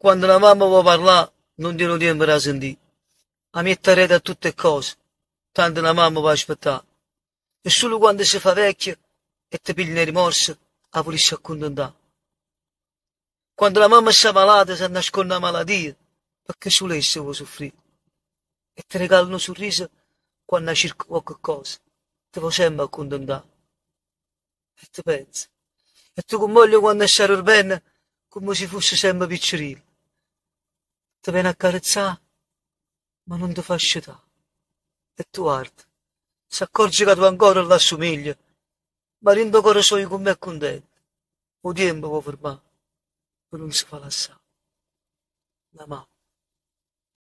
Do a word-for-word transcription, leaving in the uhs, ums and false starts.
Quando la mamma vuole parlare, non ti tempo da sentire. A mettere a tutte le cose, tanto la mamma va a aspettare. E solo quando si fa vecchia e ti pigliano rimorso, la polizia accontentare. Quando la mamma sta malata, si nasconde la malattia, perché su lei si vuole soffrire. E ti regala un sorriso quando cerca qualche cosa. Ti fa sempre accontentare. E ti pensi. E tu con moglie quando stai bene, come se fosse sempre piccerino. Ti viene a carezzare, ma non ti fa sciutare. E tu guarda, si accorge che tu ancora l'assomiglia, ma rende ancora solo con me è contento. O tempo può fermare, ma non si fa lasciare. La mamma.